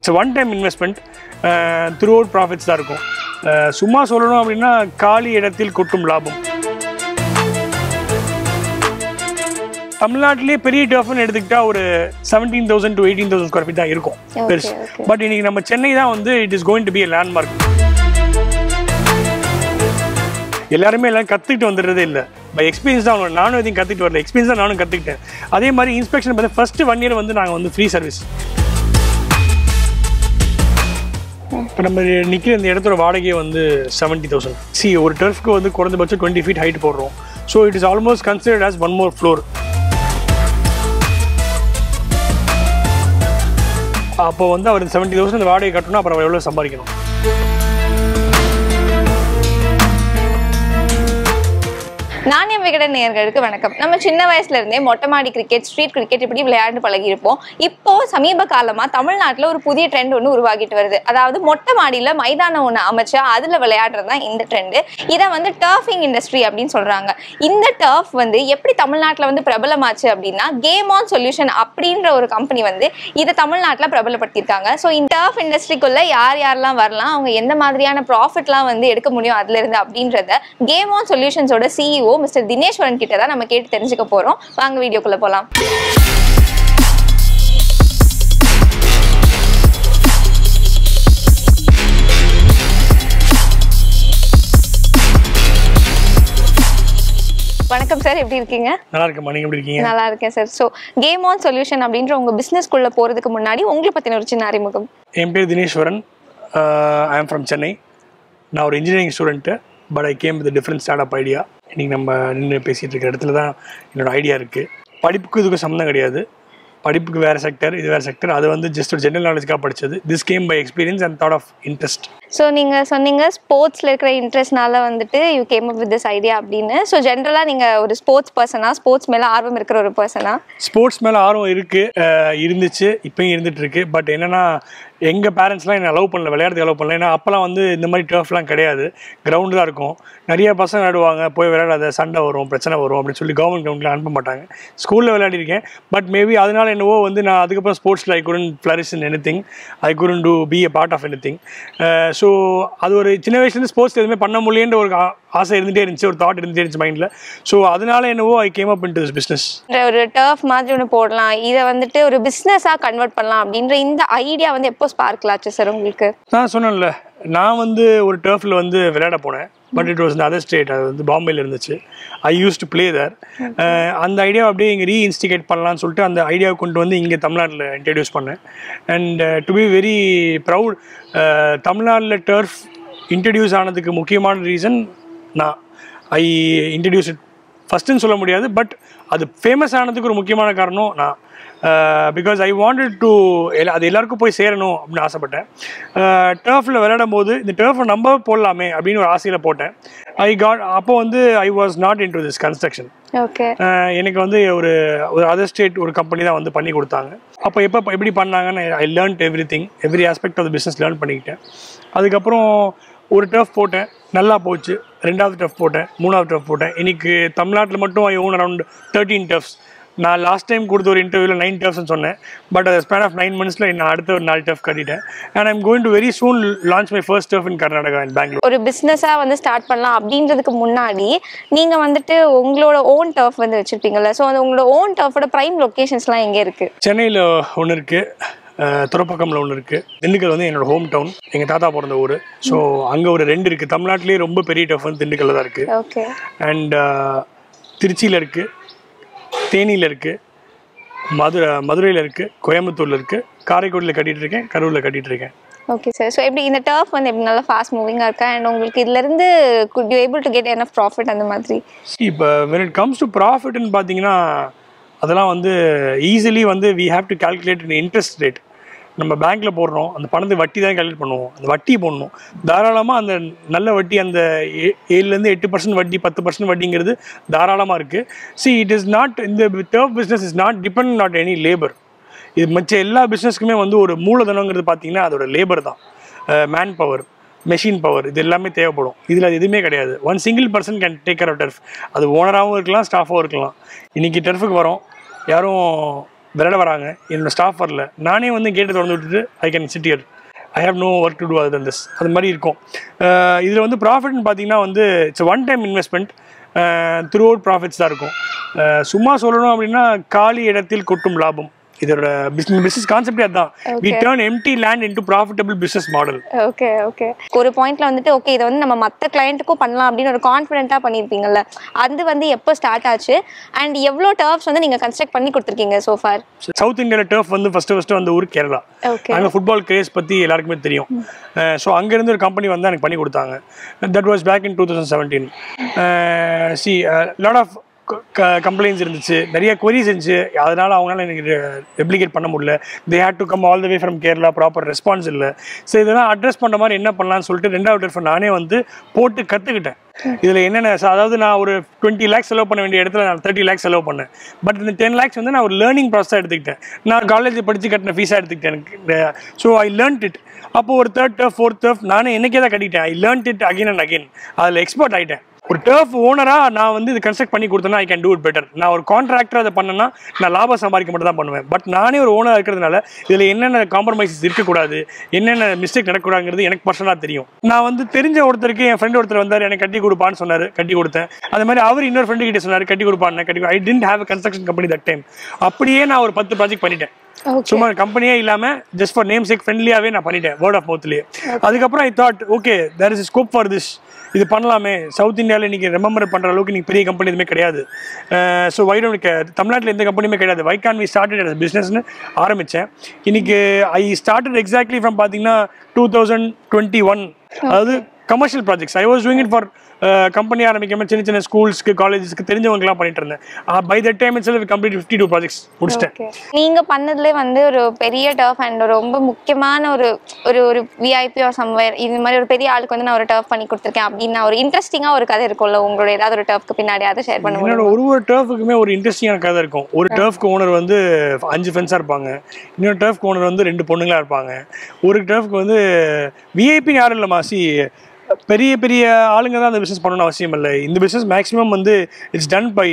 It's one time investment, throughout profits தான் இருக்கும். சும்மா சொல்லணும் அப்படின்னா காலி இடத்தில் கொட்டும் லாபம். தமிழ்நாட்டிலே பெரிய டர்ஃப்னு எடுத்துக்கிட்டா ஒரு 17,000 to 18,000 ஸ்கொயர் ஃபீட் தான் இருக்கும் பெருசு. பட் இன்னைக்கு நம்ம சென்னை தான் வந்து it is going to be a landmark. எல்லாருமே எல்லாம் கற்றுக்கிட்டு வந்துடுறதே இல்லை, பை எக்ஸ்பீரியன்ஸ் தான். நானும் எதையும் கற்றுக்கிட்டு வரல, எக்ஸ்பீரியன்ஸ் தான் நானும் கற்றுக்கிட்டேன். அதே மாதிரி இன்ஸ்பெக்ஷன் பார்த்து ஃபர்ஸ்ட் 1 year வந்து நாங்கள் வந்து ஃப்ரீ சர்வீஸ். இப்போ நம்ம நிற்கிற இந்த இடத்தோட வாடகையே வந்து 70,000. சி ஒரு டர்ஃப்க்கு வந்து குறைந்தபட்சம் 20 feet ஹைட் போடுறோம். So it is almost considered as 1 more floor. அப்போ வந்து அவர் 70,000 இந்த வாடகை கட்டணும், அப்புறம் எவ்வளோ சம்பாதிக்கணும். நாணயம் விகடன் நேயர்களுக்கு வணக்கம். நம்ம சின்ன வயசுல இருந்தே மொட்டை மாடி கிரிக்கெட், ஸ்ட்ரீட் கிரிக்கெட் இப்படி விளையாண்டு பழகி இருப்போம். இப்போ சமீப காலமா தமிழ்நாட்டில் ஒரு புதிய ட்ரெண்ட் ஒன்று உருவாகிட்டு வருது. அதாவது மொட்டை மாடியில மைதானம் ஒன்று அமைச்சா அதுல விளையாடுறது தான் இந்த ட்ரெண்டு. இதை வந்து டர்ஃபிங் இண்டஸ்ட்ரி அப்படின்னு சொல்றாங்க. இந்த டர்ஃப் வந்து எப்படி தமிழ்நாட்டில் வந்து பிரபலமாச்சு அப்படின்னா, கேம் ஆன் சொல்யூஷன் அப்படின்ற ஒரு கம்பெனி வந்து இதை தமிழ்நாட்டில் பிரபலப்படுத்தியிருக்காங்க. ஸோ இந்த டர்ஃப் இண்டஸ்ட்ரிக்குள்ள யார் யாரெல்லாம் வரலாம், அவங்க எந்த மாதிரியான ப்ராஃபிட்லாம் வந்து எடுக்க முடியும் அதுல இருந்து அப்படின்றத கேம் ஆன் சொல்யூஷன்ஸோட CEO மிஸ்டர் தினேஸ்வரன் கிட்ட தான் நம்ம கேட்டு தெரிஞ்சுக்க போறோம். வாங்க வீடியோக்குள்ள போலாம். வணக்கம் சார், எப்படி இருக்கீங்க? நல்லா இருக்கேன். நீங்க எப்படி இருக்கீங்க? நல்லா இருக்கேன் sir. So Game on Solution அப்படின்ற உங்க பிசினஸ்க்குள்ள போறதுக்கு முன்னாடி உங்களை பத்தின ஒரு சின்ன அறிமுகம். என் பேர் Dineshwaran. I am from Chennai. நான் ஒரு engineering student. But I came with different start up idea. இன்றைக்கி நம்ம நின்று பேசிகிட்டு இருக்கிற இடத்துல தான் என்னோடய ஐடியா இருக்குது. படிப்புக்கு இதுக்கு சம்மந்தம் கிடையாது. படிப்புக்கு வேறு செக்டர், இது வேறு செக்டர். அது வந்து ஜஸ்ட் ஒரு ஜென்ரல் நாலேஜ்க்காக படித்தது. This came by experience and thought of interest. So நீங்கள் சொன்னீங்க ஸ்போர்ட்ஸில் இருக்கிற இன்ட்ரெஸ்ட்னால வந்துட்டு you came up with this idea அப்படின்னு. ஸோ ஜென்ரலாக நீங்கள் ஒரு ஸ்போர்ட்ஸ் பர்சனா, ஸ்போர்ட்ஸ் மேலே ஆர்வம் இருக்கிற ஒரு பர்சனா? ஸ்போர்ட்ஸ் மேலே ஆர்வம் இருந்துச்சு, இப்போயும் இருந்துகிட்ருக்கு. பட் என்னென்னா எங்கள் பேரண்ட்ஸ்லாம் என்னை அலோவ் பண்ணல, விளையாடுறதுக்கு அலோவ் பண்ணல. ஏன்னா அப்போலாம் வந்து இந்த மாதிரி டர்ஃப்லாம் கிடையாது, கிரவுண்டு தான் இருக்கும். நிறைய பசங்க விளையாடுவாங்க, போய் விளையாடாத, சண்டை வரும், பிரச்சனை வரும் அப்படின்னு சொல்லி கவர்மெண்ட் கிரவுண்டில் அனுப்ப மாட்டாங்க. ஸ்கூலில் விளையாடிருக்கேன். பட் மேபி அதனால என்னவோ வந்து நான் அதுக்கப்புறம் ஸ்போர்ட்ஸில் I couldn't flourish in anything. I couldn't be a part of anything. So அது ஒரு சின்ன வயசுலேருந்து ஸ்போர்ட்ஸ் எதுவுமே பண்ண முடியன்ற ஒரு ஆசை இருந்துகிட்டே இருந்துச்சு, ஒரு தாட் இருந்துகிட்டே இருந்துச்சு மைண்டில். ஸோ அதனால என்னவோ I came up into this business. ஒரு டர்ஃப் மாதிரி ஒன்று போடலாம், இதை வந்துட்டு ஒரு பிஸ்னஸாக கன்வெர்ட் பண்ணலாம் அப்படின்ற இந்த ஐடியா வந்து எப்போ ஸ்பார்க் ஆச்சு சார் உங்களுக்கு? நான் சொன்னேன்ல, நான் வந்து ஒரு டர்ஃபில் வந்து விளையாட போனேன். But it was in other state. அது வந்து பாம்பேயில் இருந்துச்சு. I use to play there. அந்த ஐடியாவை அப்படியே இங்கே ரீஇன்ஸ்டிகேட் பண்ணலான்னு சொல்லிட்டு அந்த ஐடியாவை கொண்டு வந்து இங்கே தமிழ்நாட்டில் இன்ட்ரடியூஸ் பண்ணேன். And to be very proud, தமிழ்நாட்டில் டர்ஃப் இன்ட்ரடியூஸ் ஆனதுக்கு முக்கியமான ரீசன் நான். ஐ இன்ட்ரடியூஸ் இட் ஃபஸ்ட்டுன்னு சொல்ல முடியாது, பட் அது ஃபேமஸ் ஆனதுக்கு ஒரு முக்கியமான காரணம் நான். பிகாஸ் ஐ வாண்டட் டு அது எல்லாருக்கும் போய் சேரணும் அப்படின்னு ஆசைப்பட்டேன். டர்ஃபில் விளையாடும் போது இந்த டர்ஃபை நம்ம போடலாமே அப்படின்னு ஒரு ஆசையில் போட்டேன். அப்போ வந்து I was not into this construction. Okay. எனக்கு வந்து ஒரு அதர் ஸ்டேட் ஒரு கம்பெனி தான் வந்து பண்ணி கொடுத்தாங்க. அப்போ எப்படி பண்ணாங்கன்னு I learnt every aspect of the business learn பண்ணிக்கிட்டேன். அதுக்கப்புறம் ஒரு டர்ஃப் போட்டேன், நல்லா போச்சு. 2வது டர்ஃப் போட்டேன், 3வது டர்ஃப் போட்டேன். இன்னைக்கு தமிழ்நாட்டில் மட்டும் ஐ ஓன் அரௌண்ட் 13 டர்ஃப்ஸ். நான் லாஸ்ட் டைம் கொடுத்த ஒரு இன்டர்வியூவில் 9 டர்ஃப்ஸ்ன்னு சொன்னேன். பட் அது ஸ்பேன் ஆஃப் 9 months நான் அடுத்த ஒரு 4 டர்ஃப் கட்டிட்டேன். And I'm going to very soon launch my first turf in Karnataka and Bangalore. ஒரு பிஸ்னஸாக வந்து ஸ்டார்ட் பண்ணலாம் அப்படின்றதுக்கு முன்னாடி நீங்கள் வந்துட்டு உங்களோட ஓன் டர்ஃப் வந்து வச்சுருப்பீங்கள்ல. ஸோ அந்த உங்களோட ஓன் டர்ஃபோட ப்ரைம் லொக்கேஷன்ஸ்லாம் எங்கே இருக்குது? சென்னையில் ஒன்று இருக்குது, துறப்பக்கமில் ஒன்று இருக்குது. திண்டுக்கல் வந்து என்னோடய ஹோம் டவுன், எங்கள் தாத்தா பிறந்த ஊர். ஸோ அங்கே ஒரு 2 இருக்குது. தமிழ்நாட்டிலே ரொம்ப பெரிய டர்ஃப் வந்து திண்டுக்கல்ல தான் இருக்குது. ஓகே. அண்ட் திருச்சியில் இருக்குது, தேனியில் இருக்குது, மதுரையில் இருக்குது, கோயம்புத்தூரில் இருக்குது, காரைக்குடியில் கட்டிகிட்டு இருக்கேன், கரூரில் கட்டிகிட்டு இருக்கேன். Okay sir. ஸோ எப்படி இந்த டர்ஃப் வந்து எப்படி நல்லா ஃபாஸ்ட் மூவிங்காக இருக்கா? அண்ட் உங்களுக்கு இதுலேருந்து could you able to get enough profit அந்த மாதிரி? இப்போ when it comes to ப்ராஃபிட்னு பார்த்தீங்கன்னா அதெல்லாம் வந்து ஈஸிலி வந்து we have to calculate an interest rate. நம்ம பேங்க்கில் போடுறோம், அந்த பணத்தை வட்டி தான் கால்குலேட் பண்ணுவோம். அந்த வட்டி போடணும் தாராளமாக. அந்த நல்ல வட்டி அந்த 7% 8% வட்டி, 10% வட்டிங்கிறது தாராளமாக இருக்குது. சி இட் இஸ் நாட், இந்த turf business is not depend not any labour. இது மற்ற எல்லா பிஸ்னஸ்க்குமே வந்து ஒரு மூலதனங்கிறது பார்த்தீங்கன்னா அதோட லேபர் தான். மேன் பவர், மெஷின் பவர், இது எல்லாமே தேவைப்படும். இதில் அது எதுவுமே கிடையாது. One single person can take care of turf. அது ஓனராகவும் இருக்கலாம், ஸ்டாஃபாகவும் இருக்கலாம். இன்றைக்கி டர்ஃபுக்கு வரோம், யாரும் விளையாட வராங்க, என்னோட ஸ்டாஃப் வரல, நானே வந்து கேட்டு திறந்து விட்டுட்டு I can sit here, I have no work to do other than this, அது மாதிரி இருக்கும். இதில் வந்து ப்ராஃபிட்னு பார்த்தீங்கன்னா வந்து it's one time investment, throughout profits தான் இருக்கும். சும்மா சொல்லணும் அப்படின்னா காலி இடத்தில் கொட்டும் லாபம், இதோட பிசினஸ் கான்செப்டே அதான். we turn empty land into profitable business model. Okay okay. ஒரு பாயிண்ட்ல வந்துட்டு ஓகே இதை வந்து நம்ம மற்ற கிளையண்ட்டுக்கும் பண்ணலாம் அப்படின்னு ஒரு கான்ஃபிடென்ட்டா பண்ணியிருப்பீங்கல்ல, அது வந்து எப்போ ஸ்டார்ட் ஆச்சு அண்ட் எவ்வளோ டர்ஃப்ஸ் வந்து நீங்க கன்ஸ்ட்ரக்ட் பண்ணி கொடுத்துருக்கீங்க so far? சவுத் இந்தியாவில் டர்ஃப் வந்து ஃபர்ஸ்ட் வந்த ஊர் கேரளா. அங்கே ஃபுட்பால் கிரேஸ் பற்றி எல்லாருக்குமே தெரியும். ஸோ அங்கேருந்து ஒரு கம்பெனி வந்து எனக்கு பண்ணி கொடுத்தாங்க. That was back in 2017. Lot of complaints இருந்துச்சு, நிறைய queries இருந்துச்சு, அதனால் அவங்களால எனக்கு ரெப்ளிகேட் பண்ண முடியல. They had to come all the way from Kerala, proper response இல்லை. ஸோ இதெல்லாம் அட்ரஸ் பண்ணுற மாதிரி என்ன பண்ணலான்னு சொல்லிட்டு 2வது டர்ஃப் நானே வந்து போட்டு கற்றுக்கிட்டேன். இதில் என்னென்ன, அதாவது நான் ஒரு 20 lakhs செலவு பண்ண வேண்டிய இடத்துல நான் 30 lakhs செலவு பண்ணேன். பட் இந்த 10 lakhs வந்து நான் ஒரு லேர்னிங் ப்ராசஸாக எடுத்துக்கிட்டேன். நான் காலேஜ் படித்து கட்டின ஃபீஸாக எடுத்துக்கிட்டேன் எனக்கு. So I learnt it. அப்போது ஒரு 3rd டர்ஃப் 4th டர்ஃப் நானே என்னைக்கே தான் கட்டிட்டேன். I learnt it again and again. அதில் எக்ஸ்பர்ட் ஆகிட்டேன். ஒரு டர்ஃப் ஓனராக நான் வந்து இது கன்ஸ்ட்ரக்ட் பண்ணி கொடுத்தேன்னா I can do it better. நான் ஒரு கான்ட்ராக்டர் அதை பண்ணேன்னா நான் லாபம் சம்பாதிக்க மட்டும் தான் பண்ணுவேன். பட் நானே ஒரு ஓனராக இருக்கிறதுனால இதில் என்னென்ன காம்ப்ரமைசஸ் இருக்கக்கூடாது, என்னென்ன மிஸ்டேக் நடக்கக்கூடாதுங்கிறது எனக்கு பர்சனலாக தெரியும். நான் வந்து தெரிஞ்ச ஒருத்தருக்கு, என் ஃப்ரெண்ட் ஒருத்தர் வந்தார், எனக்கு கட்டி கொடுப்பான்னு சொன்னார், கட்டி கொடுத்தேன். அது மாதிரி அவர் இன்னொரு ஃப்ரெண்டு கிட்டே சொன்னார் கட்டி கொடுப்பான்னு. I didn't have a construction company that time. அப்படியே நான் ஒரு 10 ப்ராஜெக்ட் பண்ணிட்டேன். சும்மா கம்பெனியே இல்லாமல் ஜஸ்ட் ஃபார் நேம் சேக் ஃப்ரெண்ட்லியாகவே நான் பண்ணிட்டேன், வேர்ட் ஆஃப் மவுத்லேயே. அதுக்கப்புறம் I thought okay there is scope for this, இது பண்ணலாமே. சவுத் இந்தியாவில் இன்றைக்கி ரெமெம்பர் பண்ணுற அளவுக்கு நீங்கள் பெரிய கம்பெனி எதுவுமே கிடையாது. ஸோ தமிழ்நாட்டில் எந்த கம்பெனியுமே கிடையாது. Why can we started as பிஸ்னஸ்னு ஆரம்பித்தேன். இன்றைக்கி ஐ ஸ்டார்டட் எக்ஸாக்ட்லி ஃப்ரம் பார்த்தீங்கன்னா 2021. அதாவது commercial projects. I was doing it for company ஆரம்பிக்காமல் சின்ன சின்ன ஸ்கூல்ஸ்க்கு, காலேஜஸ்க்கு தெரிஞ்சவங்கலாம் பண்ணிட்டு இருந்தேன். By that time it's complete 52 projects முடிச்சிட்டேன். நீங்க பண்ணதுலேயே வந்து ஒரு பெரிய டர்ஃப் அண்ட் ரொம்ப முக்கியமான ஒரு ஒரு ஒரு விஐபி ஆர் சம்வேர் இது மாதிரி ஒரு பெரிய ஆளுக்கு வந்து நான் ஒரு டர்ஃப் பண்ணி கொடுத்துருக்கேன் அப்படின்னு ஒரு இன்ட்ரெஸ்டிங்காக ஒரு கதை இருக்கும்ல உங்களோட ஏதாவது ஒரு டர்ஃப்க்கு பின்னாடி, அதை ஷேர் பண்ணுவோம். என்னோட ஒரு டர்ஃபுக்குமே ஒரு இன்ட்ரெஸ்டிங்கான கதை இருக்கும். ஒரு டர்ஃப்க்கு ஓனர் வந்து 5 ஃப்ரெண்ட்ஸாக இருப்பாங்க, இன்னொரு டர்ஃப்க்கு ஓனர் வந்து 2 பொண்ணுங்களாக இருப்பாங்க. ஒரு டர்ஃப்க்கு வந்து விஐபின்னு யாரும் இல்லைம்மா. பெரிய பெரிய ஆளுங்க தான் அந்த பிஸ்னஸ் பண்ணணும்னு அவசியம் இல்லை. இந்த பிஸ்னஸ் மேக்ஸிமம் வந்து it's done by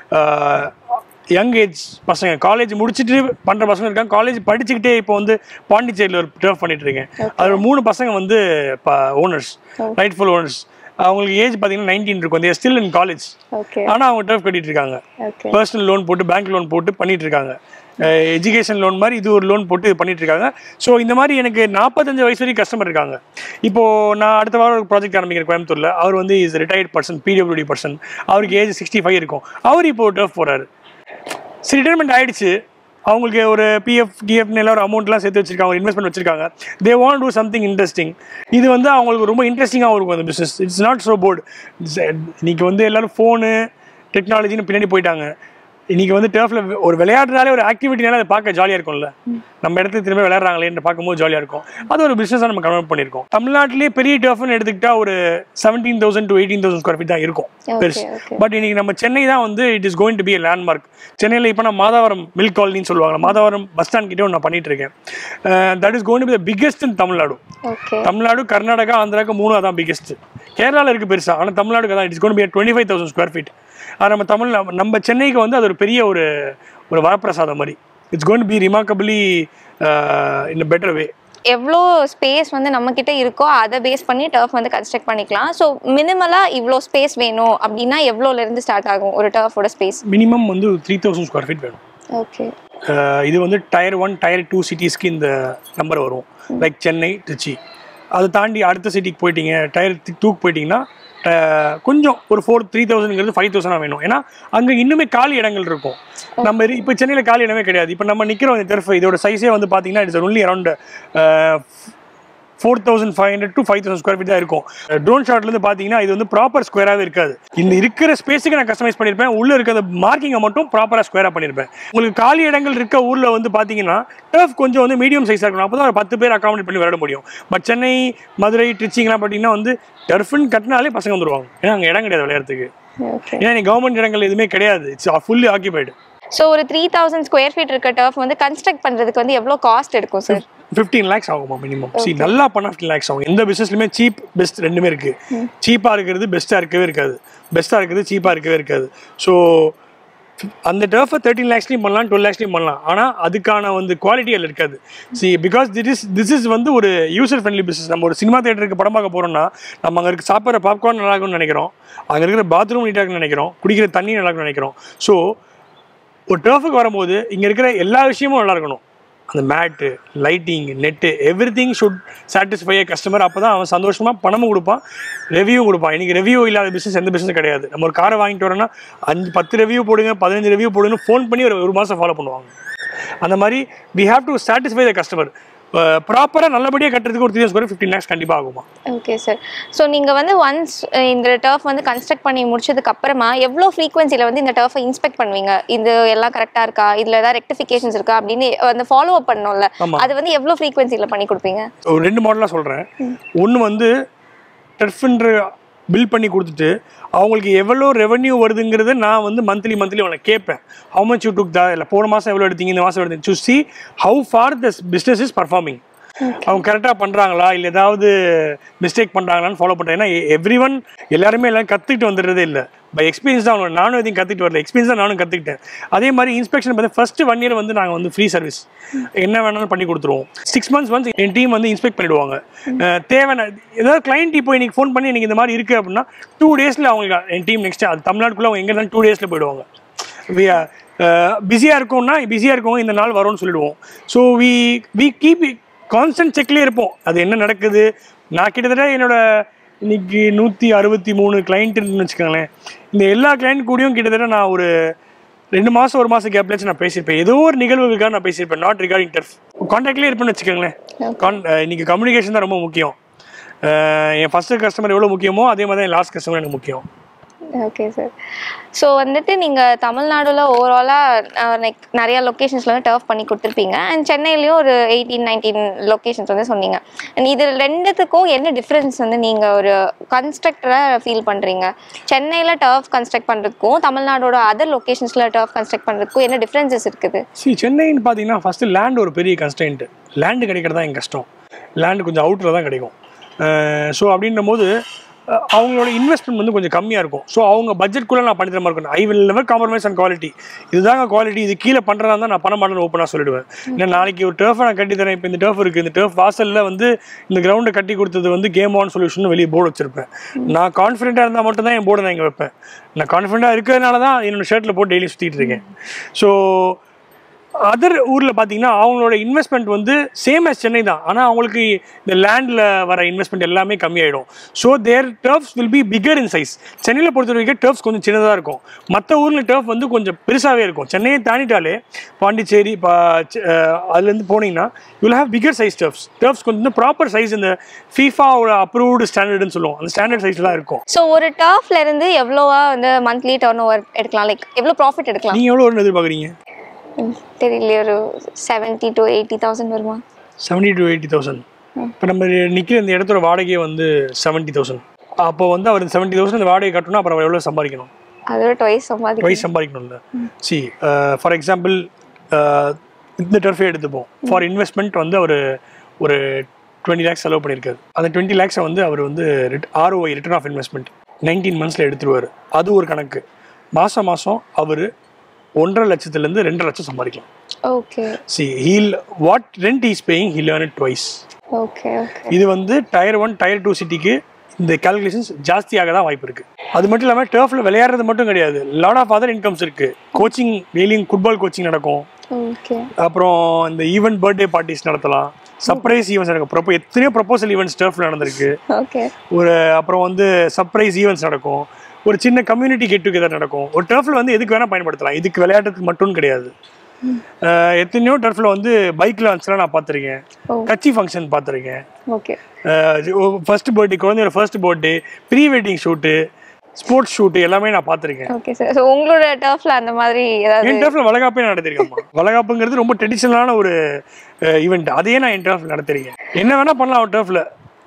young age பசங்க, காலேஜ் முடிச்சுட்டு பண்ணுற பசங்க இருக்காங்க. காலேஜ் படிச்சுக்கிட்டே இப்போ வந்து பாண்டிச்சேரியில் ஒரு டர்ஃப் பண்ணிட்டு இருக்கேன். அதில் 3 பசங்க வந்து ஓனர்ஸ், ரைட்ஃபுல் ஓனர்ஸ். அவங்களுக்கு ஏஜ் பார்த்தீங்கன்னா 19 இருக்கும். They're still in college. ஆனால் அவங்க டர்ஃப் கட்டிட்டு இருக்காங்க. பர்சனல் லோன் போட்டு, பேங்க் லோன் போட்டு பண்ணிட்டு இருக்காங்க. எஜுகேஷன் லோன் மாதிரி இது ஒரு லோன் போட்டு இது பண்ணிட்டு இருக்காங்க. ஸோ இந்த மாதிரி எனக்கு 45 வயசு வரைக்கும் கஸ்டமர் இருக்காங்க. இப்போது நான் அடுத்த வாரம் ஒரு ப்ராஜெக்ட் ஆரம்பிக்கிறேன் கோயம்புத்தூரில். அவர் வந்து is retired person, PWD person. அவருக்கு ஏஜ் 65 இருக்கும். அவர் இப்போ டர்ஃப் போகிறாரு. சரி, ரிட்டைர்மெண்ட் ஆகிடுச்சு. அவங்களுக்கு ஒரு பிஎஃப்னு எல்லாம் ஒரு அமௌண்ட்லாம் சேர்த்து வச்சிருக்காங்க, ஒரு இன்வெஸ்ட்மெண்ட் வச்சிருக்காங்க. They want to something interesting. இது வந்து அவங்களுக்கு ரொம்ப இன்ட்ரெஸ்டிங்காகவும் இருக்கும் அந்த business. It's not so bored. இன்னைக்கு வந்து எல்லாரும் ஃபோனு டெக்னாலஜின்னு பின்னாடி போயிட்டாங்க. இன்னைக்கு வந்து டர்ஃப்ல ஒரு விளையாடுறதாலே ஒரு ஆக்டிவிட்டினால அதை பார்க்க ஜாலியாக இருக்கும்ல. நம்ம இடத்துல திரும்ப விளையாடுறாங்களேன்னு பார்க்கும்போது ஜாலியாக இருக்கும். அது ஒரு பிஸ்னஸாக நம்ம கன்வெர்ட் பண்ணியிருக்கோம். தமிழ்நாட்டிலேயே பெரிய டர்ஃப்னு எடுத்துக்கிட்டா ஒரு 17,000 to 18,000 ஸ்கொயர் ஃபீட் தான் இருக்கும் பெருசு. பட் இன்னைக்கு நம்ம சென்னை தான் வந்து it is going to be a landmark. சென்னையில் இப்போ நான் மாதவரம் மில்க் காலனின்னு சொல்லுவாங்க, மாதவரம் பஸ் ஸ்டாண்ட் கிட்டே நான் பண்ணிட்டு இருக்கேன். That is going to be the biggest in Tamil Nadu. Tamil Nadu, Karnataka, ஆந்திராவுக்கு 3 தான் பிக்கெஸ்ட். கேரளாவில் இருக்குது பெருசாக, ஆனால் தமிழ்நாடுக்கு தான் it's going to be 25,000 square feet. அது நம்ம சென்னைக்கு வந்து அது ஒரு பெரிய ஒரு வரப்பிரசாதம் மாதிரி. It's going to be remarkably in a better way. எவ்வளோ ஸ்பேஸ் வந்து நம்மக்கிட்ட இருக்கோ அதை பேஸ் பண்ணி டர்ஃப் வந்து கன்ஸ்ட்ரக்ட் பண்ணிக்கலாம். ஸோ மினிமலாக இவ்வளோ ஸ்பேஸ் வேணும் அப்படின்னா எவ்வளோலேருந்து ஸ்டார்ட் ஆகும் ஒரு டர்ஃபோட ஸ்பேஸ்? மினிமம் வந்து 3,000 ஸ்கொயர் ஃபீட் வேணும். ஓகே. இது வந்து Tier 1, Tier 2 சிட்டிஸ்க்கு இந்த நம்பர் வரும். லைக் சென்னை, திருச்சி. அதை தாண்டி அடுத்த சிட்டிக்கு போயிட்டீங்க, Tier 2க்கு போயிட்டீங்கன்னா கொஞ்சம் ஒரு 3,000ங்கிறது 5,000 வேணும். ஏன்னா அங்கே இன்னுமே காலி இடங்கள் இருக்கும். நம்ம இப்போ சென்னையில் காலி இடமே கிடையாது. இப்போ நம்ம நிற்கிறோம் இந்த டர்ஃப், இதோட சைஸே வந்து பார்த்தீங்கன்னா it's only around 4,500 to 5,000 square feet தான் இருக்கும். ட்ரோன் ஷாட்லேருந்து பார்த்தீங்கன்னா இது வந்து ப்ராப்பர் ஸ்கொயராகவே இருக்காது. இந்த இருக்கிற ஸ்பேஸுக்கு நான் கஸ்டமைஸ் பண்ணியிருப்பேன். உள்ளே இருக்கிற மார்க்கிங்கை மட்டும் ப்ராப்பராக ஸ்கொயராக பண்ணியிருப்பேன். உங்களுக்கு காலி இடங்கள் இருக்க ஊரில் வந்து பார்த்தீங்கன்னா டர்ஃப் கொஞ்சம் வந்து மீடியம் சைஸாக இருக்கணும். அப்போ தான் ஒரு 10 பேர் அக்காமடேட் பண்ணி விளையாட முடியும். பட் சென்னை, மதுரை, திருச்சிங்கெலாம் பார்த்தீங்கன்னா வந்து டர்ஃப்னு கட்டினாலே பசங்க வந்துடுவாங்க. ஏன்னா அங்கே இடம் கிடையாது விளையாடுறதுக்கு. ஏன்னா நீ கவர்மெண்ட் இடங்கள் எதுவுமே கிடையாது. It's fully occupied. ஸோ ஒரு 3,000 ஸ்கொயர் ஃபீட் இருக்க டர்ஃப் வந்து கன்ஸ்ட்ரக்ட் பண்ணுறதுக்கு வந்து எவ்வளோ காஸ்ட் எடுக்கும் சார்? 15 lakhs ஆகுமா மினிமம். நல்லா பண்ண 15 lakhs ஆகும். எந்த பிஸ்னஸ்லையுமே சீப் பெஸ்ட் ரெண்டுமே இருக்குது. சீப்பாக இருக்கிறது பெஸ்ட்டாக இருக்கவே இருக்காது, பெஸ்ட்டாக இருக்கிறது சீப்பாக இருக்கவே இருக்காது. ஸோ அந்த டர்ஃபை 13 lakhsலையும் பண்ணலாம், 12 lakhsலையும் பண்ணலாம். ஆனால் அதுக்கான வந்து குவாலிட்டி அதில் இருக்காது. பிகாஸ் திஸ் இஸ் வந்து ஒரு யூசர் ஃப்ரெண்ட்லி பிஸ்னஸ். நம்ம ஒரு சினிமா தேட்டருக்கு படம் பார்க்க போகிறோம்னா நம்ம அங்கே இருக்க சாப்பிட்ற பாப்கார்ன் நல்லா இருக்கும்னு நினைக்கிறோம், அங்கே இருக்கிற பாத்ரூம் நீட்டாக இருக்குன்னு நினைக்கிறோம், குடிக்கிற தண்ணி நல்லா இருக்குன்னு நினைக்கிறோம். ஸோ ஒரு டர்ஃபுக்கு வரும்போது இங்கே இருக்கிற எல்லா விஷயமும் நல்லா இருக்கணும். அந்த mat, lighting, net, everything should satisfy customer. அப்போ தான் அவன் சந்தோஷமாக பணமும் கொடுப்பான், ரெவ்யூவும் கொடுப்பான். இன்றைக்கி ரெவ்யூ இல்லாத பிஸ்னஸ் எந்த பிஸ்னஸ் கிடையாது. நம்ம ஒரு காரை வாங்கிட்டு வரோன்னா 10 ரெவ்யூ போடுங்க, 15 ரெவ்யூ போடுங்கன்னு ஃபோன் பண்ணி ஒரு மாதம் ஃபாலோ பண்ணுவாங்க. அந்த மாதிரி we have to satisfy the customer. ப்ராப்பராக நல்லபடியாக கட்டுறதுக்கு ஒரு 3 years 15 lakhs கண்டிப்பாக ஆகுமா. Okay sir. ஸோ நீங்கள் வந்து ஒன்ஸ் இந்த டர்ஃப் வந்து கன்ஸ்ட்ரக்ட் பண்ணி முடிச்சதுக்கு அப்புறமா எவ்வளோ ஃப்ரீக்வன்சியில் வந்து இந்த டர்ஃபை இன்ஸ்பெக்ட் பண்ணுவீங்க? இது எல்லாம் கரெக்டாக இருக்கா, இதில் ஏதாவது ரெக்டிஃபிகேஷன்ஸ் இருக்கா அப்படின்னு அந்த ஃபாலோ அப் பண்ணணும்ல, அது வந்து எவ்வளோ ஃப்ரீக்வன்சியில் பண்ணி கொடுப்பீங்க? ஒரு 2 மாடலாக சொல்கிறேன். ஒன்று வந்து டர்ஃப்ன்ற பில் பண்ணி கொடுத்துட்டு அவங்களுக்கு எவ்வளோ ரெவன்யூ வருதுங்கிறத நான் வந்து மந்த்லி அவங்களை கேட்பேன். How much you took the, இல்லை போன மாதம் எவ்வளோ எடுத்தீங்க, இந்த மாதம் எடுத்தீங்க, to see how far this business is performing. அவங்க கரெக்டாக பண்ணுறாங்களா இல்லை ஏதாவது மிஸ்டேக் பண்ணுறாங்களான்னு ஃபாலோ பண்ணுறேன். ஏன்னா எவ்ரி எல்லாருமே எல்லாம் கற்றுக்கிட்டு வந்துடுறதே இல்லை, பை எக்ஸ்பீரியன்ஸ் தான். நானும் எதையும் கற்றுக்கிட்டு வரல, எக்ஸ்பீரியன்ஸ் தான் நானும் கற்றுக்கிட்டேன். அதே மாதிரி இன்ஸ்பெக்ஷன் பார்த்து ஃபர்ஸ்ட் 1 year வந்து நாங்கள் வந்து ஃப்ரீ சர்வீஸ் என்ன வேணாலும் பண்ணி கொடுத்துருவோம். 6 months ஒன்ஸ் என் டீம் வந்து இன்ஸ்பெக்ட் பண்ணிவிடுவாங்க. தேவையான ஏதாவது கிளைண்ட் இப்போ இன்னைக்கு ஃபோன் பண்ணி எனக்கு இந்த மாதிரி இருக்குது அப்படின்னா 2 daysல அவங்களுக்கு என் டீம் நெக்ஸ்ட் அது தமிழ்நாட்டுக்குள்ளே அவங்க எங்கே இருந்தாலும் 2 daysல போயிடுவாங்க. பிஸியாக இருக்கோம்னா பிஸியாக இருக்கவங்க இந்த நாள் வரும்னு சொல்லிடுவோம். ஸோ வி கீப் கான்ஸ்டன்ட் செக்லேயே இருப்போம், அது என்ன நடக்குது. நான் கிட்டத்தட்ட என்னோட இன்னைக்கு 163 கிளைண்ட்டுன்னு வச்சுக்கோங்களேன். இந்த எல்லா கிளைண்ட் கூடயும் கிட்டத்தட்ட நான் ஒரு 2 மாதம் 1 மாதம் கேப்லேச்சு நான் பேசியிருப்பேன். ஏதோ ஒரு நிகழ்வுக்காக நான் பேசியிருப்பேன், நாட் ரிகார்டிங் டர்ஃப். கான்டாக்ட்லேயே இருப்பேன்னு வச்சுக்கோங்களேன். இன்னைக்கு கம்யூனிகேஷன் தான் ரொம்ப முக்கியம். என் ஃபர்ஸ்ட் கஸ்டமர் எவ்வளோ முக்கியமோ அதே மாதிரி தான் என் லாஸ்ட் கஸ்டமர் எனக்கு முக்கியம். Okay sir. ஸோ வந்துட்டு நீங்கள் தமிழ்நாடுல ஓவராலாக லைக் நிறையா லொக்கேஷன்ஸில் வந்து டர்ஃப் பண்ணி கொடுத்துருப்பீங்க. அண்ட் சென்னையிலையும் ஒரு 18-19 லொக்கேஷன்ஸ் வந்து சொன்னீங்க. அண்ட் இது ரெண்டுத்துக்கும் என்ன டிஃப்ரென்ஸ் வந்து நீங்கள் ஒரு கன்ஸ்ட்ரக்டராக ஃபீல் பண்ணுறீங்க? சென்னையில் டர்ஃப் கன்ஸ்ட்ரக்ட் பண்ணுறதுக்கும் தமிழ்நாடோட அதர் லொக்கேஷன்ஸில் டர்ஃப் கன்ஸ்ட்ரக்ட் பண்ணுறதுக்கும் என்ன டிஃப்ரென்சஸ் இருக்குது? சென்னைன்னு பார்த்தீங்கன்னா ஃபஸ்ட்டு லேண்ட் ஒரு பெரிய கன்ஸ்டன்ட். லேண்டு கிடைக்கிறது தான் எங்கள் கஷ்டம். லேண்டு கொஞ்சம் அவுட்டரில் தான் கிடைக்கும். ஸோ அப்படின்ற போது அவங்களோட இன்வெஸ்ட்மெண்ட் வந்து கொஞ்சம் கம்மியாக இருக்கும். ஸோ அவங்க பட்ஜெட்குள்ளே நான் பண்ணி தர மாதிரி இருக்கணும். I will never compromise on quality. இதுதாங்க குவாலிட்டி, இது கீழே பண்ணுறதா இருந்தால் நான் பண்ண மாட்டேன்னு ஓப்பனாக சொல்லிடுவேன். ஏன்னா நாளைக்கு ஒரு டர்ஃபை நான் கட்டி தரேன். இப்போ இந்த டர்ஃப் இருக்குது, இந்த டர்ஃப் வாசலில் வந்து இந்த கிரவுண்டை கட்டி கொடுத்தது வந்து கேம் ஆன் சொல்யூஷன் வெளியே போர்டு வச்சிருப்பேன். நான் கான்ஃபிடென்ட்டாக இருந்தால் மட்டும் தான் என் போர்டை நான் இங்கே வைப்பேன். நான் கான்ஃபிடென்ட்டாக இருக்கிறதுனால தான் என்னோடய ஷர்ட்டில் போட்டு டெய்லி சுற்றிட்டு இருக்கேன். ஸோ அதர் ஊரில் பார்த்தீங்கன்னா அவங்களோட இன்வெஸ்ட்மெண்ட் வந்து சேம் as சென்னை தான். ஆனால் அவங்களுக்கு இந்த லேண்டில் வர இன்வெஸ்ட்மெண்ட் எல்லாமே கம்மியாயிடும். So their turfs will be bigger in size. சென்னையில் பொறுத்த வரைக்கும் டர்ஃப்ஸ் கொஞ்சம் சின்னதாக இருக்கும். மற்ற ஊரில் டர்ஃப் வந்து கொஞ்சம் பெருசாகவே இருக்கும். சென்னையை தாண்டிட்டாலே பாண்டிச்சேரி அதுலேருந்து போனீங்கன்னா you will have bigger size turfs கொஞ்சம் ப்ராப்பர் சைஸ், இந்த ஃபீஃபாவோட அப்ரூவ்டு ஸ்டாண்டர்டுன்னு சொல்லுவோம், அந்த ஸ்டாண்டர்ட் சைஸில் தான் இருக்கும். ஸோ ஒரு டர்ஃப்ல இருந்து எவ்வளோவா வந்து மந்த்லி டர்ன் ஓவர் எடுக்கலாம், லைக் எவ்வளோ ப்ராஃபிட் எடுக்கலாம்? நீங்கள் எவ்வளோ எதிர்பார்க்குறீங்க? தெரியலையே, ஒரு 70,000 to 80,000 வருமா? 70,000 to 80,000. இப்போ நம்ம நிற்கிற இந்த இடத்தோட வாடகையே வந்து 70,000. அப்போ வந்து அவர் 70,000 இந்த வாடகை கட்டணும். அப்புறம் அவர் எவ்வளோ சம்பாதிக்கணும்? அதோட ட்வைஸ் சம்பாதிக்கணும்ல. ஃபார் எக்ஸாம்பிள் இந்த டர்ஃபே எடுத்துப்போம். ஃபார் இன்வெஸ்ட்மெண்ட் வந்து அவர் ஒரு 20 lakhs செலவு பண்ணியிருக்காரு. அந்த 20 lakhs வந்து அவர் வந்து ROI ரிட்டர்ன் ஆஃப் இன்வெஸ்ட்மெண்ட் 19 monthsல எடுத்துருவார். அது ஒரு கணக்கு. மாதம் அவர் 1.5 லட்சத்துலேருந்து 2 லட்சம் சம்பாதிக்கலாம். Okay. What rent is paying he'll earn it twice. Okay. இது வந்து Tier 1 Tier 2 சிட்டிக்கு இந்த கால்குலேஷன்ஸ் ஜாஸ்தியாக தான் வாய்ப்பு இருக்குது. அது மட்டும் இல்லாமல் டர்ஃபில் விளையாடுறது மட்டும் கிடையாது, லாட் ஆஃப் அதர் இன்கம்ஸ் இருக்குது. கோச்சிங், டெய்லியும் ஃபுட்பால் கோச்சிங் நடக்கும். அப்புறம் இந்த ஈவெண்ட் பர்த்டே பார்ட்டிஸ் நடத்தலாம், சர்ப்ரைஸ் ஈவெண்ட்ஸ் நடக்கும். எத்தனையோ ப்ரொபோசல் ஈவெண்ட்ஸ் டர்ஃபில் நடந்திருக்கு. அப்புறம் வந்து சர்ப்ரைஸ் ஈவெண்ட்ஸ் நடக்கும். ஒரு சின்ன கம்யூனிட்டி கெட் டுகெதர் நடக்கும். ஒரு டர்ஃபில் வந்து எதுக்கு வேணால் பயன்படுத்தலாம், இதுக்கு விளையாட்டுக்கு மட்டும் கிடையாது. எத்தனையோ டர்ஃபில் வந்து பைக் லான்ச்லாம் நான் பார்த்துருக்கேன், கட்சி ஃபங்க்ஷன் பார்த்துருக்கேன். ஃபர்ஸ்ட் பர்த்டே, குழந்தையோட first birthday, pre wedding shoot, sports shoot எல்லாமே நான் பார்த்துருக்கேன். Okay sir. ஸோ உங்களோட டர்ஃப்ல அந்த மாதிரி ஏதாவது? என் டர்ஃப்ல வளகாப்பே நடத்திருக்கேன்மா. வளகாப்புங்கிறது ரொம்ப ட்ரெடிஷனலான ஒரு ஈவெண்ட். அதையே நான் என் டர்ஃப்ல நடத்திருக்கேன். என்ன வேணால் பண்ணலாம் ஒரு டர்ஃப்ல.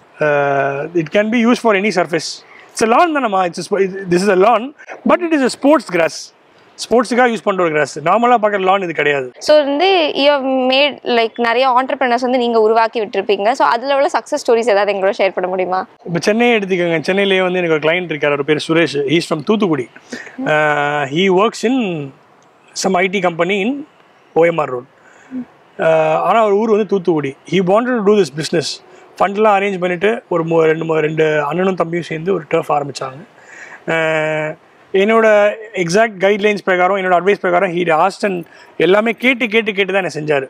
It can be use for any surface. It's a lawn தானம்மா. this is a lawn but it is a sports grass. ஸ்போர்ட்ஸுக்காக யூஸ் பண்ணுற ஒரு கிராஸ். நார்மலாக பார்க்குற லான் இது கிடையாது. ஸோ வந்து யூ ஹவ் மேட் லைக் நிறைய ஆண்டர்பிரினர்ஸ் வந்து நீங்கள் உருவாக்கி விட்டுருப்பீங்க. ஸோ அதில் உள்ள சக்ஸஸ் ஸ்டோரிஸ் ஏதாவது எங்களோட ஷேர் பண்ண முடியுமா? இப்போ சென்னையை எடுத்துக்கோங்க. சென்னையிலேயே வந்து எனக்கு ஒரு கிளைண்ட் இருக்கார், அவர் பேர் Suresh. He's from Thoothukudi. He works in some IT company in OMR road. ஆனால் ஒரு ஊர் வந்து Thoothukudi. He wanted to do this business. ஃபண்ட்லாம் அரேஞ்ச் பண்ணிவிட்டு ஒரு ரெண்டு அண்ணனும் தம்பியும் சேர்ந்து ஒரு டர்ஃப் ஆரம்பித்தாங்க. என்னோட எக்ஸாக்ட் கைட்லைன்ஸ் பிரகாரம், என்னோட அட்வைஸ் பிரகாரம் ஹீ ஆஸ்ட் அண்ட் எல்லாமே கேட்டு தான் என்ன செஞ்சார்.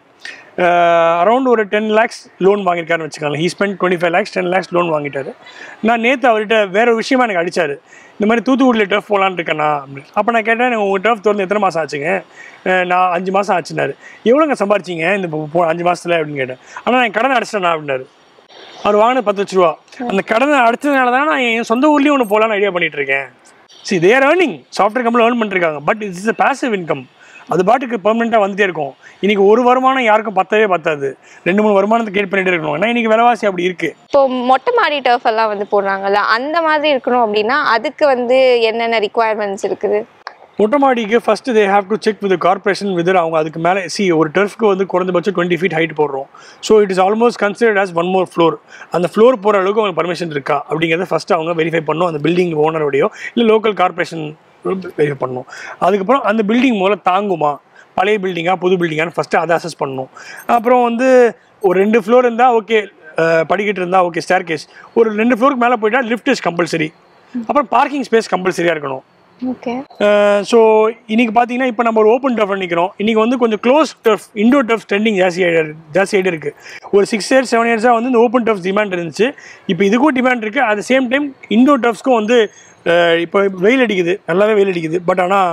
அரௌண்ட் ஒரு 10 lakhs லோன் வாங்கியிருக்காருன்னு வச்சுக்கோங்களேன். He spend 25 lakhs 10 lakhs loan வாங்கிட்டாரு. நான் நேற்று அவர்கிட்ட வேற ஒரு விஷயமா எனக்கு அடித்தார். இந்த மாதிரி தூத்துக்குடியில் டர்ஃப் போகலான்னு இருக்கேண்ணா அப்படின்னு. அப்போ நான் கேட்டேன், உங்கள் டர்ஃப் திறந்து எத்தனை மாதம் ஆச்சுங்க? நான் 5 மாதம் ஆச்சுனாரு. எவ்வளோங்க சம்பாரிச்சிங்க இந்த 5 மாதத்தில் அப்படின்னு கேட்டேன். ஆனால் நான் கடனை அடிச்சிட்டேண்ணா அப்படின்னாரு. அவர் வாங்கினது 10 லட்ச ரூபா. அந்த கடனை அடிச்சதுனால தான் நான் என் சொந்த ஊர்லேயும் ஒன்று போகலான்னு ஐடியா பண்ணிட்டு இருக்கேன். See, they are earning. Software கம்பெனியில் ஏர்ன் பண்ணிருக்காங்க. But it's is a passive income. அது பாட்டுக்கு பெர்மனெண்ட்டாக வந்துட்டே இருக்கும். இன்றைக்கி ஒரு வருமானம் யாருக்கும் பத்தாது. 2-3 வருமானத்தை கேட் பண்ணிகிட்டே இருக்கணும். ஏன்னா இன்றைக்கி விலைவாசி அப்படி இருக்குது. இப்போ மொட்டை மாடி டர்ஃப் எல்லாம் வந்து போடுறாங்கல்ல, அந்த மாதிரி இருக்கணும் அப்படின்னா அதுக்கு வந்து என்னென்ன ரிக்குவயர்மெண்ட்ஸ் இருக்குது? மொட்டை மாடிக்கு first they have to check with corporation whether அவங்க அதுக்கு மேலே ஒரு டர்ஃப்க்கு வந்து குறைந்தபட்சம் 20 feet ஹைட் போடுறோம். So it is almost considered as 1 more floor. அந்த ஃப்ளோர் போகிற அளவுக்கு அவங்க பர்மிஷன் இருக்கா அப்படிங்கிறத ஃபஸ்ட்டு அவங்க வெரிஃபை பண்ணணும். அந்த பில்டிங் ஓனரோடையோ இல்லை லோக்கல் கார்பரேஷன் வெரிஃபை பண்ணணும். அதுக்கப்புறம் அந்த பில்டிங் முதல்ல தாங்குமா, பழைய பில்டிங்காக புது பில்டிங்கான்னு ஃபஸ்ட்டு அதை அசஸ் பண்ணணும். அப்புறம் வந்து ஒரு 2 floor இருந்தால் ஓகே, படிக்கிட்டு இருந்தால் ஓகே, ஸ்டேர் கேஸ். ஒரு 2 floor மேலே போயிட்டா லிஃப்ட் இஸ் கம்பல்சரி. அப்புறம் பார்க்கிங் ஸ்பேஸ் கம்பல்சரியாக இருக்கணும். ஓகே. ஸோ இன்றைக்கி பார்த்தீங்கன்னா இப்போ நம்ம ஒரு ஓப்பன் டர்ஃப் நிற்கிறோம். இன்றைக்கி வந்து கொஞ்சம் close turf, indoor turf trending ஜாஸ்தி ஆகிட்டு இருக்குது. ஒரு 6 years 7 years வந்து இந்த ஓப்பன் டர்ஃப் டிமாண்ட் இருந்துச்சு. இப்போ இதுக்கும் டிமாண்ட் இருக்குது. At the same time indoor டர்ஃப்ஸ்க்கும் வந்து இப்போ வெயில் அடிக்குது, நல்லாவே வெயில் அடிக்குது. பட் ஆனால்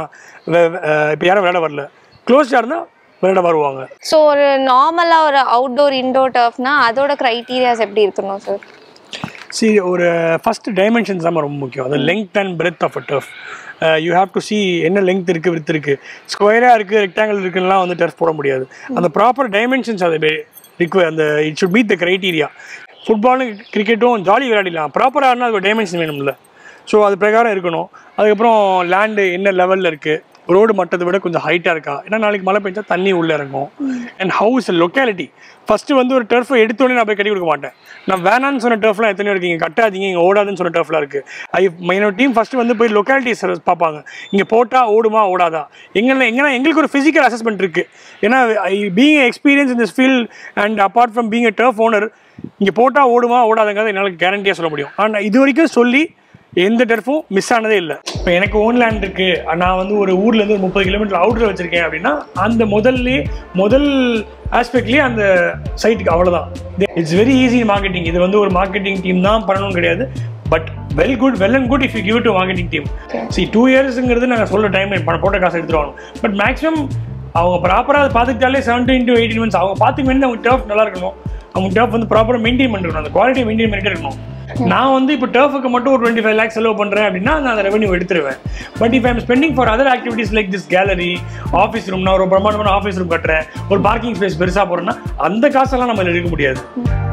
இப்போ யாரும் விளையாட வரல. க்ளோஸ்டாக இருந்தால் விளையாட வருவாங்க. ஸோ ஒரு நார்மலாக ஒரு அவுட்டோர் இண்டோர் டர்ஃப்னா அதோட க்ரைட்டீரியாஸ் எப்படி இருக்கணும் சார்? சரி, ஒரு ஃபஸ்ட்டு டைமென்ஷன்ஸ் தான் ரொம்ப முக்கியம். அது length and breadth of a turf. You have to see என்ன லெங்த் இருக்குது, வித் இருக்குது, ஸ்கொயராக இருக்குது, ரெக்டாங்கிள் இருக்குன்னா வந்து டர்ஃப் போட முடியாது. அந்த ப்ராப்பர் டைமென்ஷன்ஸ் அது அந்த it should meet the criteria. ஃபுட்பாலும் கிரிக்கெட்டும் ஜாலி விளையாடிடலாம். ப்ராப்பராக இருந்தால் அது ஒரு டைமென்ஷன் வேணும்ல. ஸோ அது பிரகாரம் இருக்கணும். அதுக்கப்புறம் லேண்டு என்ன லெவலில் இருக்குது, ரோடு மட்டத்தை விட கொஞ்சம் ஹைட்டாக இருக்கா, ஏன்னா நாளைக்கு மழை பெஞ்சா தண்ணி உள்ளே இறங்கும். And house locality. ஃபஸ்ட்டு வந்து ஒரு டர்ஃபை எடுத்தோடனே நான் போய் கட்டி கொடுக்க மாட்டேன். நான் வேணான்னு சொன்ன டர்ஃப்லாம் எத்தனையோ இருக்குது. இங்கே கட்டாதீங்க, இங்கே ஓடாதுன்னு சொன்ன டர்ஃப்லாம் இருக்குது. என்னோட டீம் ஃபஸ்ட்டு வந்து போய் லொக்காலிட்டிஸ் பார்ப்பாங்க. இங்கே போட்டால் ஓடுமா ஓடாதா, எங்களுக்கு ஒரு ஃபிசிக்கல் அசஸ்மெண்ட் இருக்குது. ஏன்னா being experience in this field and apart from being a turf owner, இங்கே போட்டால் ஓடுமா ஓடாதுங்கிறத என்னால் கேரண்டியாக சொல்ல முடியும். ஆனால் இது வரைக்கும் சொல்லி எந்த டர்ஃபும் மிஸ் ஆனதே இல்லை. இப்போ எனக்கு ஓன் லேண்ட் இருக்குது, நான் வந்து ஒரு ஊர்லேருந்து 30 kilometer அவுட்டர் வச்சுருக்கேன் அப்படின்னா அந்த முதல் ஆஸ்பெக்ட்லேயே அந்த சைட்டுக்கு அவ்வளோதான். It's very easy marketing. இது வந்து ஒரு மார்க்கெட்டிங் டீம் தான் பண்ணணும்னு கிடையாது. But well and good if you give it to marketing team. 2 yearsங்கிறது நாங்கள் சொல்ல டைம் போட்ட காசு எடுத்துருவாங்க. பட் மேக்ஸிமம் அவங்க ப்ராப்பராக பார்த்துக்கிட்டாலே 17 to 18 months அவங்க பார்த்துக்க வேண்டிய அவங்க டர்ஃப் நல்லா இருக்கணும். அவங்க டர்ஃப் வந்து ப்ராப்பராக மெயின்டைன் பண்ணிருக்கணும், அந்த குவாலிட்டியை மெயின்டைன் பண்ணிட்டே இருக்கணும். நான் வந்து இப்போ டர்ஃபுக்கு மட்டும் ஒரு 25 lakhs செலவு பண்ணுறேன் அப்படின்னா நான் அந்த ரெவன்யூ எடுத்துருவேன். But if I'm spending for other activities like this gallery, office room, நான் ஒரு பிரமாண்டமான ஆஃபீஸ் ரூம் கட்டுறேன், ஒரு பார்க்கிங் ஸ்பேஸ் பெருசாக போகிறேன்னா அந்த காசெல்லாம் நம்ம எடுக்க முடியாது.